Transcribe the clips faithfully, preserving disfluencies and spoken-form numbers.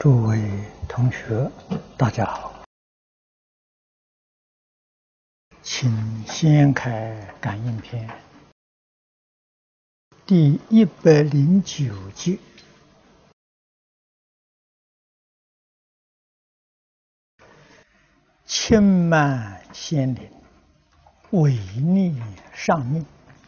诸位同学，大家好，请先开感应篇第一百零九节。轻慢先灵，违逆上命。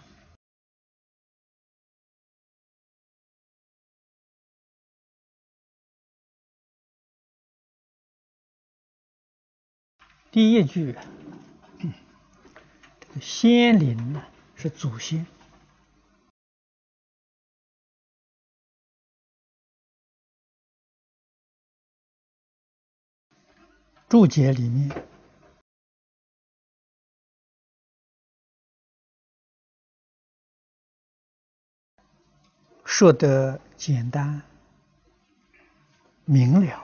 第一句，这个先灵呢是祖先。注解里面说得简单明了，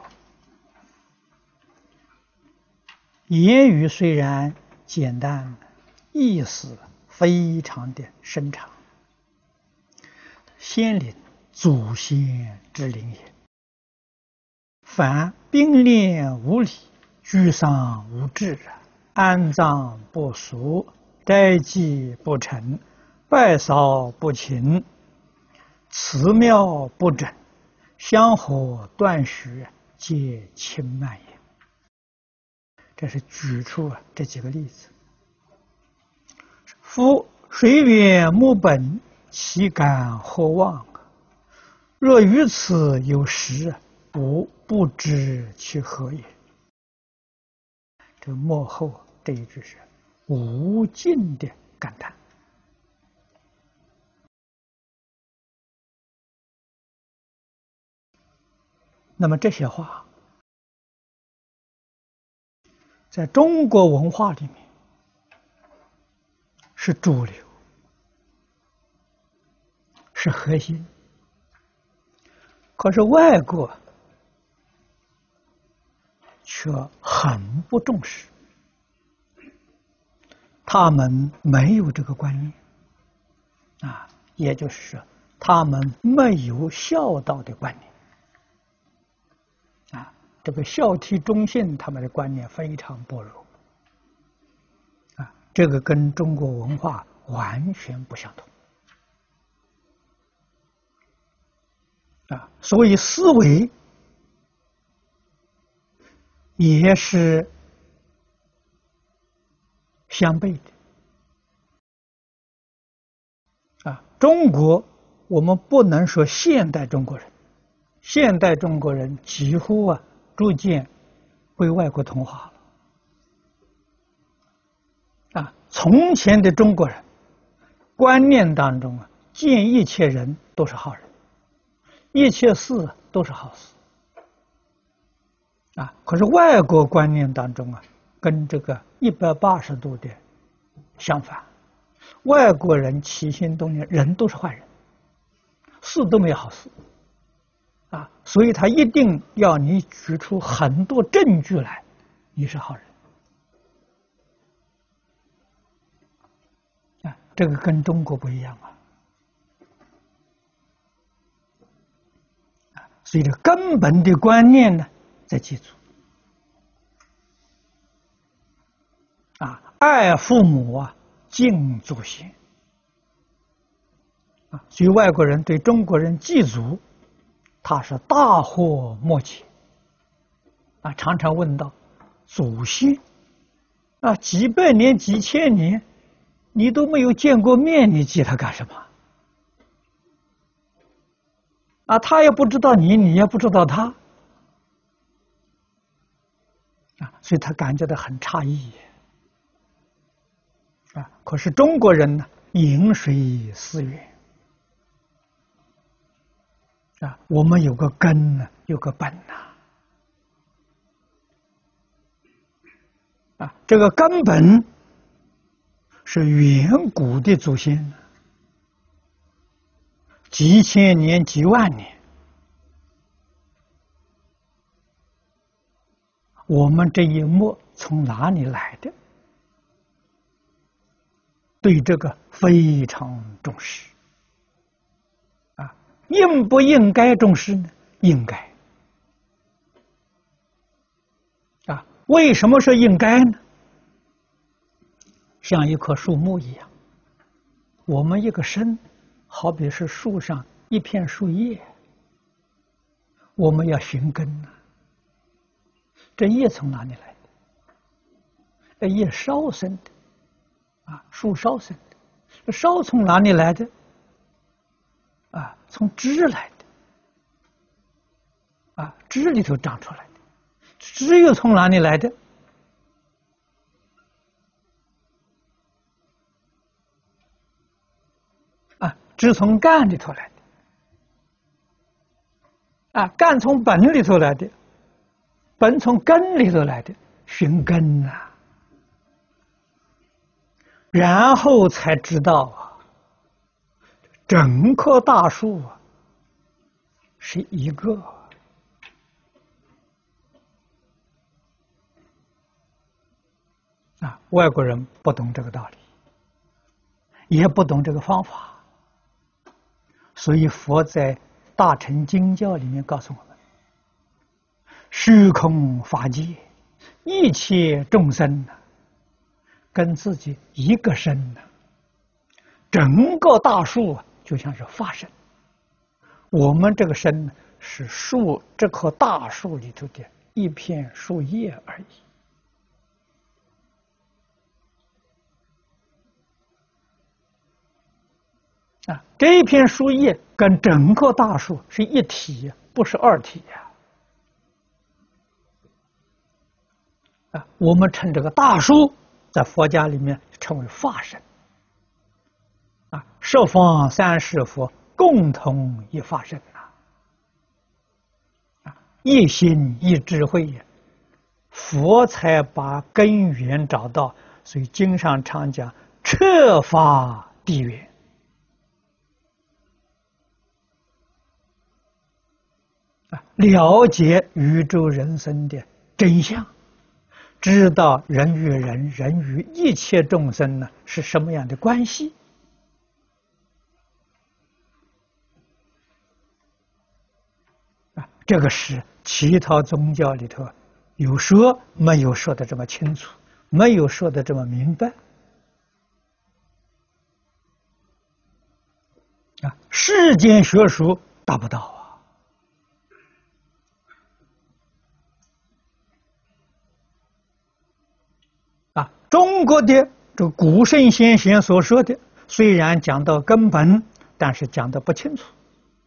言语虽然简单，意思非常的深长。先灵，祖先之灵也。凡兵练无礼，居丧无志，安葬不俗，斋祭不成，拜扫不勤，祠庙不整，香火断续，皆轻慢也。这是举出这几个例子。夫水远木本，其感何望？若于此有时，吾不知其何也。这幕后这一句是无尽的感叹。那么这些话在中国文化里面是主流，是核心。可是外国却很不重视，他们没有这个观念啊，也就是说，他们没有孝道的观念啊。这个孝悌忠信，他们的观念非常薄弱啊，这个跟中国文化完全不相同啊，所以思维也是相悖的啊。中国我们不能说现代中国人，现代中国人几乎啊逐渐被外国同化了啊。从前的中国人观念当中啊，见一切人都是好人，一切事都是好事啊。可是外国观念当中啊，跟这个一百八十度的相反。外国人起心动念，人都是坏人，事都没有好事啊，所以他一定要你举出很多证据来，你是好人啊。这个跟中国不一样啊。所以这根本的观念呢，再记住啊，爱父母啊，敬祖先啊。所以外国人对中国人祭祖，他是大惑莫解啊，常常问到祖先啊，几百年几千年你都没有见过面，你祭他干什么啊？他也不知道你，你也不知道他啊，所以他感觉到很诧异啊。可是中国人呢，饮水思源啊，我们有个根呢，有个本呐啊，这个根本是远古的祖先，几千年几万年，我们这一脉从哪里来的？对这个非常重视啊。应不应该重视呢？应该为什么说应该呢？像一棵树木一样，我们一个身，好比是树上一片树叶，我们要寻根呐。这叶从哪里来的？这叶梢生的，啊，树梢生的。这梢从哪里来的？啊，从枝来的，啊，枝里头长出来的。枝又从哪里来的？啊，枝从干里头来的，啊，干从本里头来的，本从根里头来的，寻根呐、啊，然后才知道啊，整棵大树啊是一个。啊，外国人不懂这个道理，也不懂这个方法，所以佛在《大乘经教》里面告诉我们：虚空法界，一切众生呢，跟自己一个身呢，整个大树啊，就像是法身。我们这个身呢，是树这棵大树里头的一片树叶而已。啊，这一片树叶跟整棵大树是一体，不是二体呀！啊，我们称这个大树，在佛家里面称为法身。啊，十方三世佛共同一法身呐！啊，一心一智慧呀，佛才把根源找到。所以经上常讲彻法地源。了解宇宙人生的真相，知道人与人、人与一切众生呢是什么样的关系啊？这个是其他宗教里头有说没有说的这么清楚，没有说的这么明白啊！世间学术达不到啊。啊，中国的这个古圣先贤所说的，虽然讲到根本，但是讲的不清楚。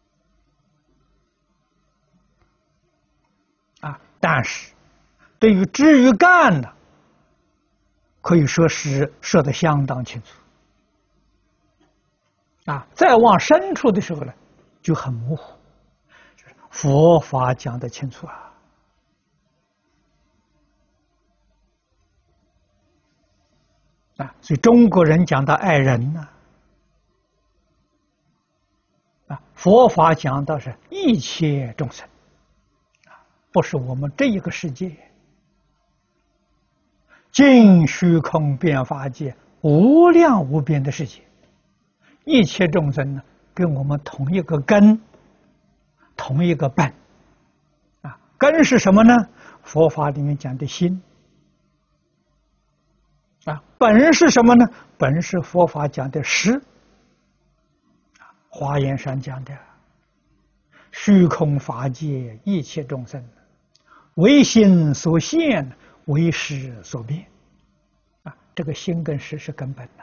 啊，但是对于枝与干呢，可以说是说的相当清楚。啊，再往深处的时候呢，就很模糊。佛法讲得清楚啊。啊，所以中国人讲到爱人呢，啊，佛法讲到是一切众生，啊，不是我们这一个世界，尽虚空遍法界，无量无边的世界，一切众生呢，跟我们同一个根，同一个本，啊，根是什么呢？佛法里面讲的心。啊，本是什么呢？本是佛法讲的实。华严上讲的虚空法界一切众生，唯心所现，唯识所变。啊，这个心跟识是根本呐。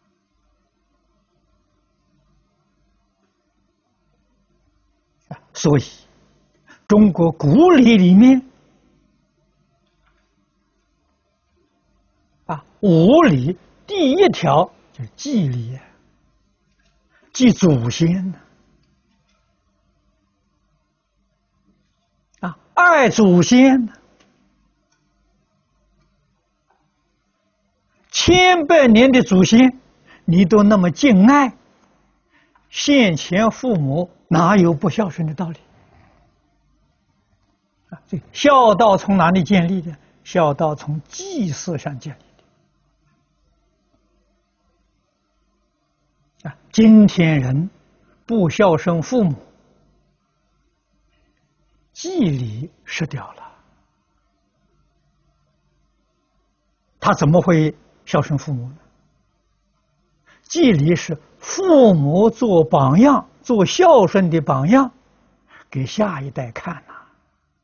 啊，所以中国古礼里面。啊，五礼第一条就是祭礼，祭祖先呢。啊，爱祖先呢，千百年的祖先，你都那么敬爱，现前父母哪有不孝顺的道理？啊，这孝道从哪里建立的？孝道从祭祀上建立。啊，今天人不孝顺父母，祭礼失掉了。 他怎么会孝顺父母呢？祭礼是父母做榜样，做孝顺的榜样，给下一代看呐、啊。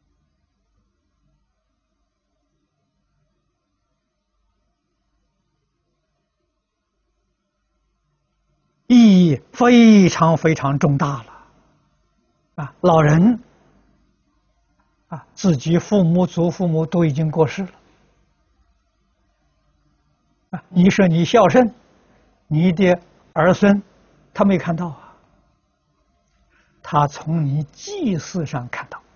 意义非常非常重大了啊！老人啊，自己父母、祖父母都已经过世了啊！你说你孝顺，你的儿孙他没看到啊，他从你祭祀上看到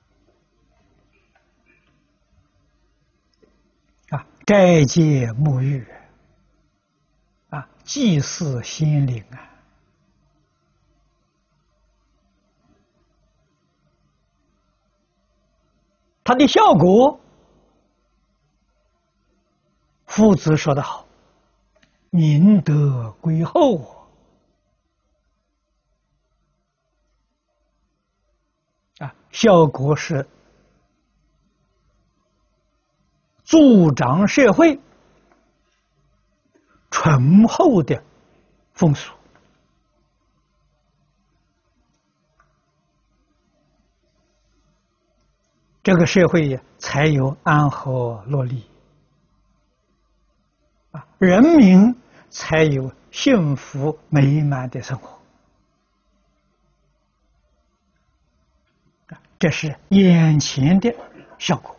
啊，斋戒沐浴啊，祭祀心灵啊。它的效果，夫子说得好：“明德归厚。”啊，效果是助长社会醇厚的风俗。这个社会才有安和乐利啊，人民才有幸福美满的生活。这是眼前的效果，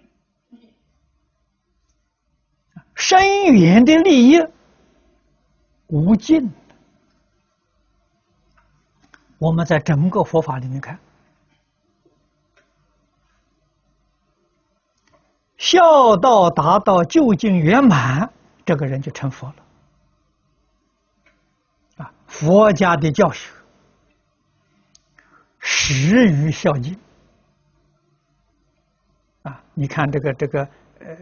深远的利益无尽。我们在整个佛法里面看，孝道达到究竟圆满，这个人就成佛了。啊，佛家的教学始于孝敬。啊，你看这个这个呃，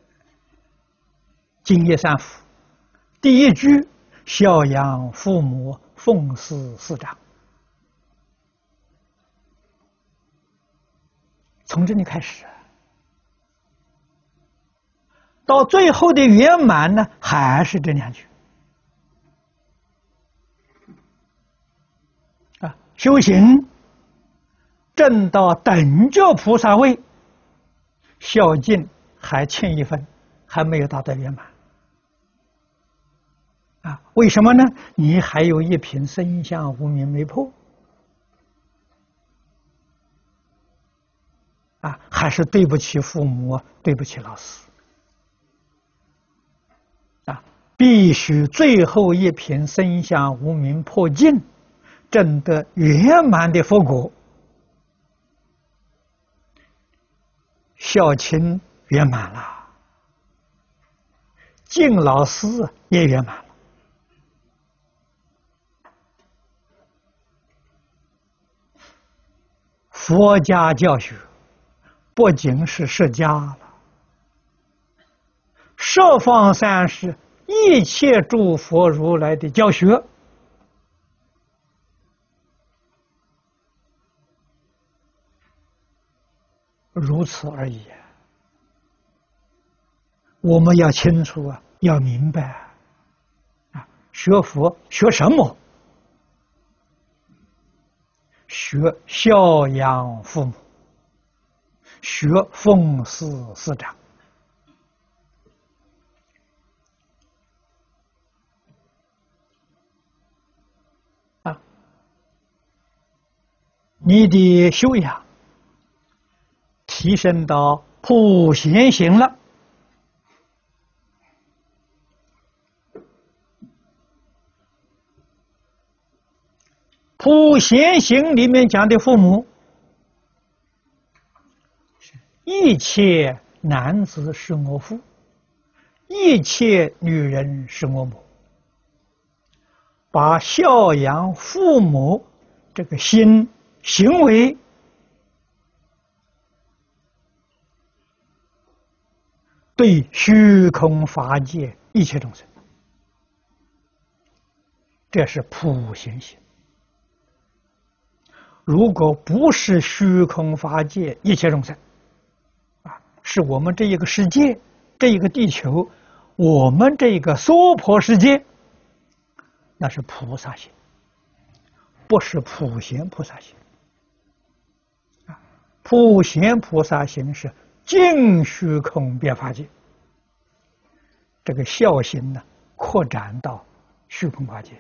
敬业三福，第一句孝养父母，奉事师长，从这里开始。到最后的圆满呢，还是这两句啊。修行证到等觉菩萨位，孝敬还欠一分，还没有达到圆满啊。为什么呢？你还有一品身相无明没破啊，还是对不起父母，对不起老师。必须最后一品身相无明破尽，证得圆满的佛果，孝亲圆满了，敬老师也圆满了。佛家教学不仅是释迦了，十方三世一切诸佛如来的教学，如此而已。我们要清楚啊，要明白啊，学佛学什么？学孝养父母，学奉事师长。你的修养提升到普贤行了，普贤行里面讲的父母，一切男子是我父，一切女人是我母，把孝养父母这个心行为对虚空法界一切众生，这是普贤行。如果不是虚空法界一切众生啊，是我们这一个世界这一个地球，我们这个娑婆世界，那是菩萨行，不是普贤菩萨行。啊，普贤菩萨行是尽虚空遍法界，这个孝行呢，扩展到虚空法界。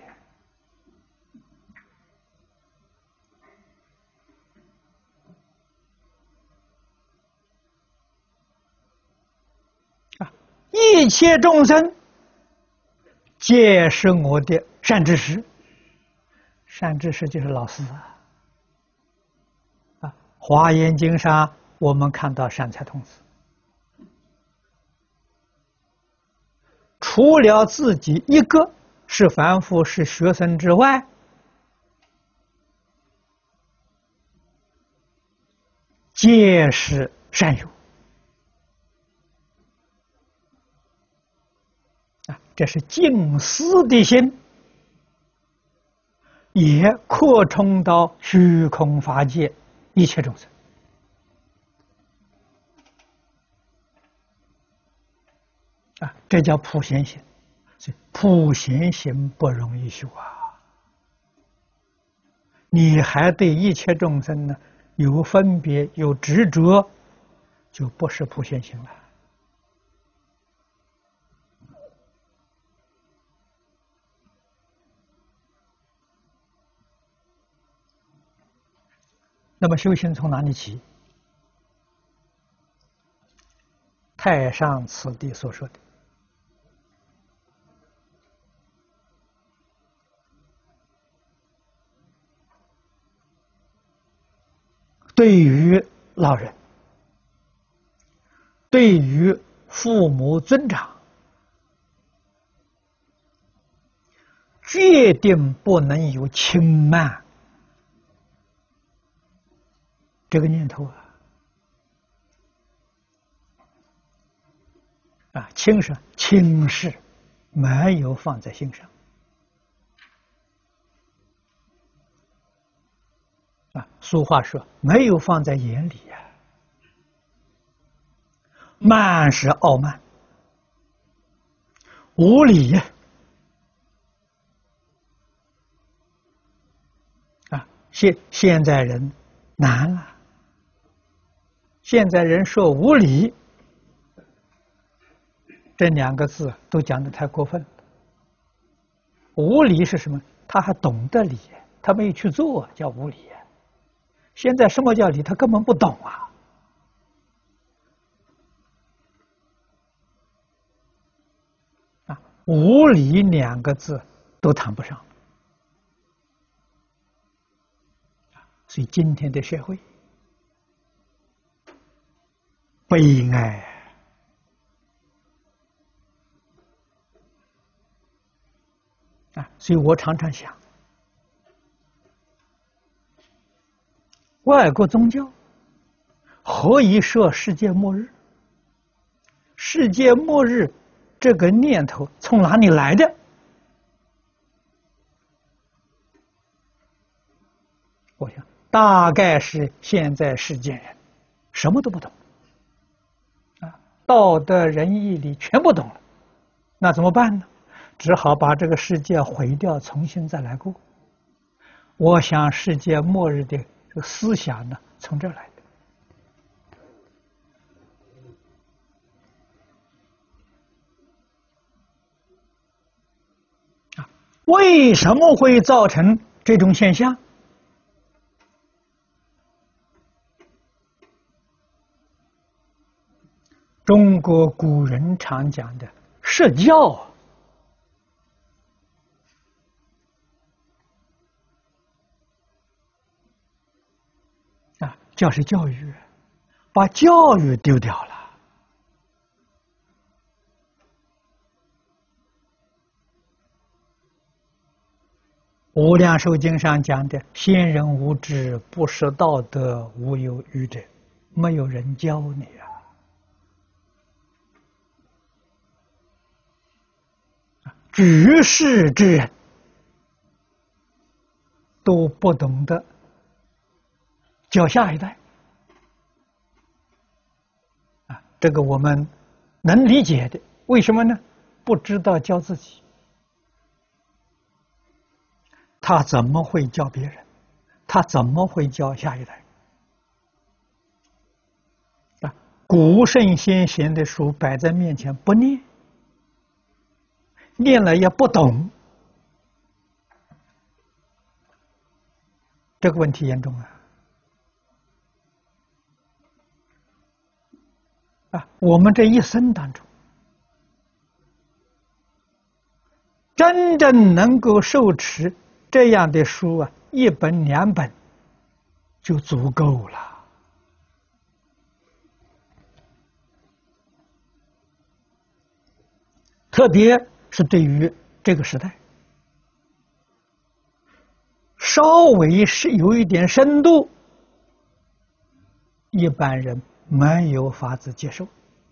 一切众生皆是我的善知识，善知识就是老师啊！啊，《华严经》上我们看到善财童子，除了自己一个是凡夫是学生之外，皆是善友。这是净思的心，也扩充到虚空法界一切众生。啊，这叫普贤行。所以普贤行不容易修啊！你还对一切众生呢有分别、有执着，就不是普贤行了。那么修行从哪里起？太上此地所说的，对于老人，对于父母尊长，决定不能有轻慢这个念头啊！啊，轻是轻视，没有放在心上啊。俗话说，没有放在眼里呀、啊。慢是傲慢，无理呀！啊，现现在人难了。现在人说无理，这两个字都讲得太过分了。无理是什么？他还懂得理，他没有去做，叫无理。现在什么叫理？他根本不懂啊！啊，无理两个字都谈不上。所以今天的社会悲哀啊！所以我常常想，外国宗教何以说世界末日？世界末日这个念头从哪里来的？我想，大概是现在世间人什么都不懂。道德仁义礼全不懂了，那怎么办呢？只好把这个世界毁掉，重新再来过。我想，世界末日的这个思想呢，从这儿来的。啊，为什么会造成这种现象？中国古人常讲的社教啊，教是教育，把教育丢掉了。无量寿经上讲的，先人无知，不识道德，无有愚者，没有人教你啊。举世之人都不懂得教下一代啊，这个我们能理解的。为什么呢？不知道教自己，他怎么会教别人？他怎么会教下一代？啊，古圣先贤的书摆在面前不念，念了也不懂，这个问题严重啊！啊，我们这一生当中，真正能够受持这样的书啊，一本两本就足够了。特别是对于这个时代，稍微是有一点深度，一般人没有法子接受，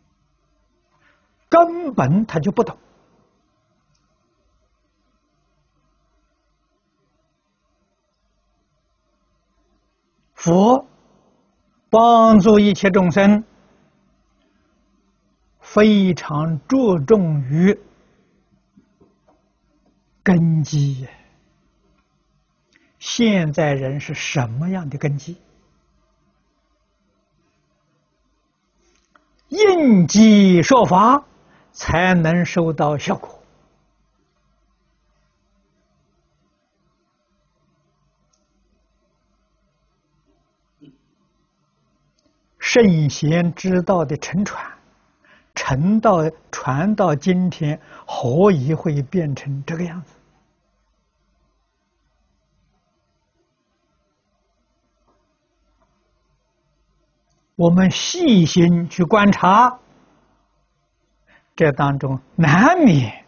根本他就不懂。佛帮助一切众生，非常着重于根基。现在人是什么样的根基？应机说法才能收到效果。圣贤之道的沉传，沉到传到今天，何以会变成这个样子？我们细心去观察，这当中难免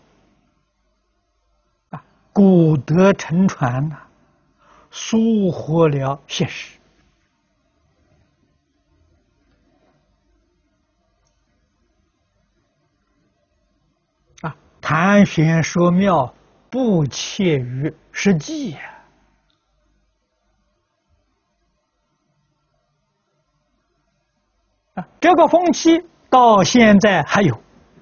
啊，古德沉传呐，疏忽了现实。啊，谈玄说妙，不切于实际呀。啊，这个风气到现在还有。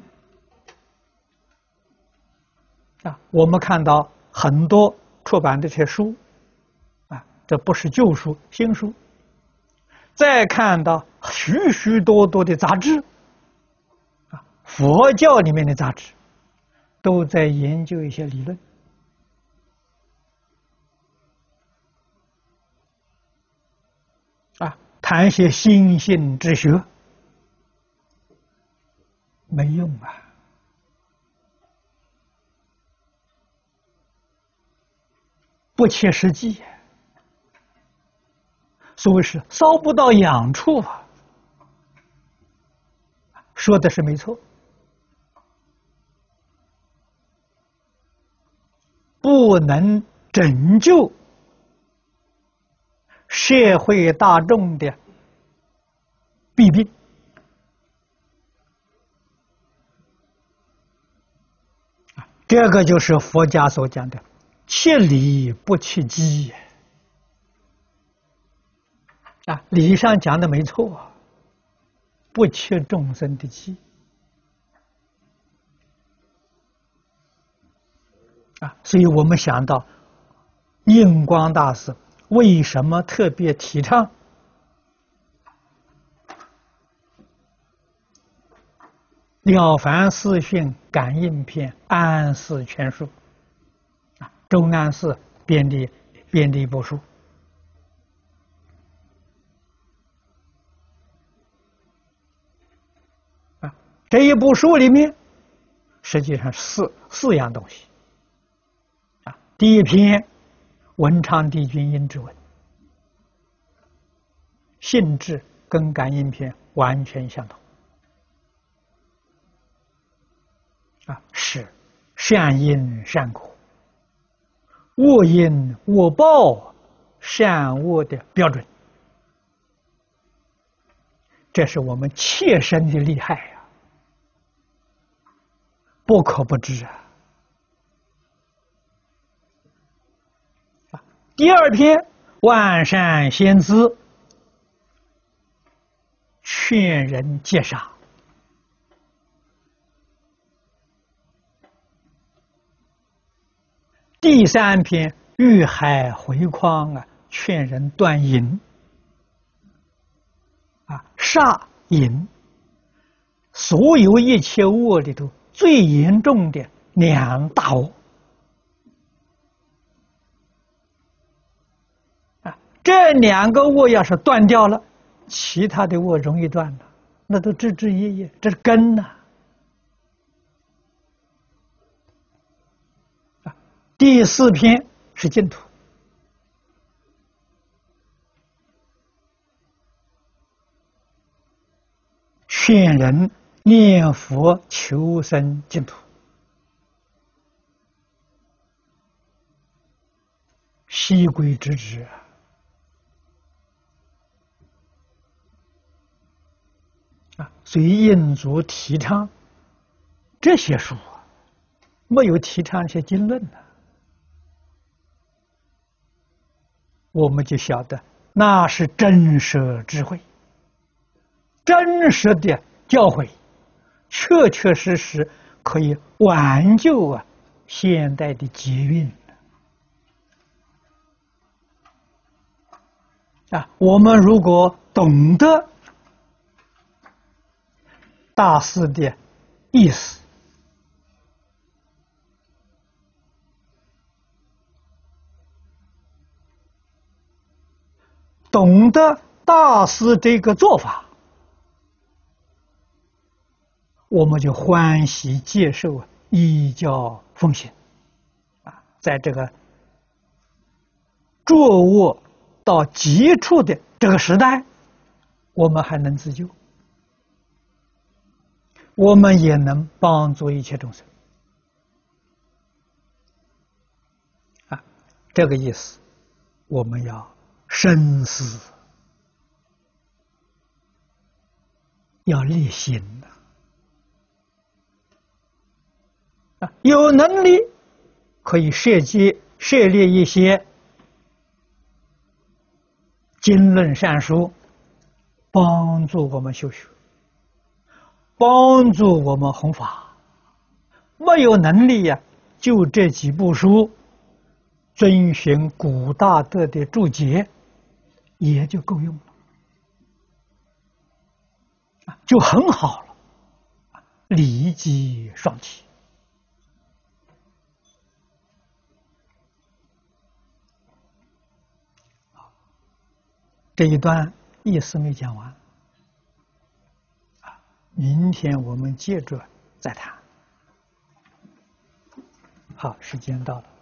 啊，我们看到很多出版的这些书，啊，这不是旧书，新书。再看到许许多多的杂志，啊，佛教里面的杂志，都在研究一些理论。啊，谈些心性之学，没用啊。不切实际，所谓是烧不到痒处啊。说的是没错，不能拯救社会大众的弊病。这个就是佛家所讲的切理不切机啊，理上讲的没错，不切众生的机啊，所以我们想到印光大师为什么特别提倡《了凡四训》感应篇安世全书啊，周安世编的编的一部书啊，这一部书里面实际上四四样东西啊。第一篇文昌帝君阴之文，性质跟感应篇完全相同。啊，是善因善果，恶因恶报，善恶的标准。这是我们切身的利害呀、啊，不可不知啊。第二篇万善先知，劝人戒杀。 第三篇欲海回匡啊，劝人断淫啊，杀淫，所有一切恶里头最严重的两大恶啊，这两个恶要是断掉了，其他的恶容易断了，那都枝枝叶叶，这是根呐、啊。第四篇是净土，劝人念佛求生净土，悉归之之啊。啊，所以印祖提倡这些书啊，没有提倡一些经论呢、啊，我们就晓得那是真实智慧，真实的教诲，确确实实可以挽救啊现代的劫运啊！我们如果懂得大师的意思，懂得大师这个做法，我们就欢喜接受依教奉行啊，在这个作恶到极处的这个时代，我们还能自救，我们也能帮助一切众生啊，这个意思我们要深思，要立心的啊，有能力可以设计设立一些经论善书，帮助我们修学，帮助我们弘法。没有能力呀、啊，就这几部书遵循古大德的注解，也就够用了，就很好了，利济双体。这一段意思没讲完啊，明天我们接着再谈。好，时间到了。